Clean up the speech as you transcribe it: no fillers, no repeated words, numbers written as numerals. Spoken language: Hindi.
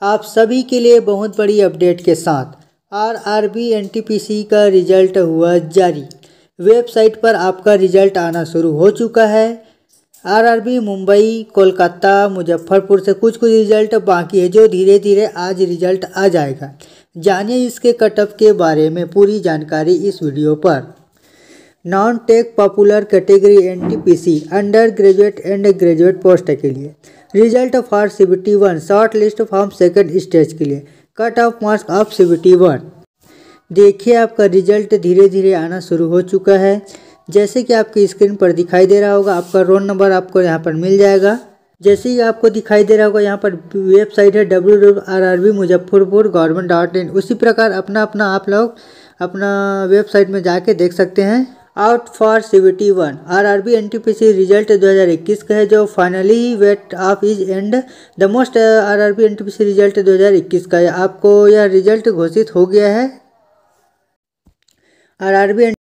आप सभी के लिए बहुत बड़ी अपडेट के साथ आरआरबी एनटीपीसी का रिजल्ट हुआ जारी। वेबसाइट पर आपका रिजल्ट आना शुरू हो चुका है। आरआरबी मुंबई, कोलकाता, मुजफ्फरपुर से कुछ रिजल्ट बाकी है जो धीरे धीरे आज रिजल्ट आ जाएगा। जानिए इसके कटऑफ के बारे में पूरी जानकारी इस वीडियो पर। Non tech popular category NTPC under graduate and graduate post के लिए result for CBT 1 short list form second stage के लिए cut off marks of CBT 1। देखिए आपका रिजल्ट धीरे धीरे आना शुरू हो चुका है। जैसे कि आपकी स्क्रीन पर दिखाई दे रहा होगा, आपका रोल नंबर आपको यहाँ पर मिल जाएगा। जैसे ही आपको दिखाई दे रहा होगा, यहाँ पर वेबसाइट है www.rrbmuzaffarpur.government.in। उसी प्रकार अपना आप लोग अपना वेबसाइट में जाके देख सकते हैं। Out for CBT 1 RRB NTPC result 2021 का है जो finally wait of is and the most RRB NTPC result 2021 का है। आपको यह रिजल्ट घोषित हो गया है। आरआरबी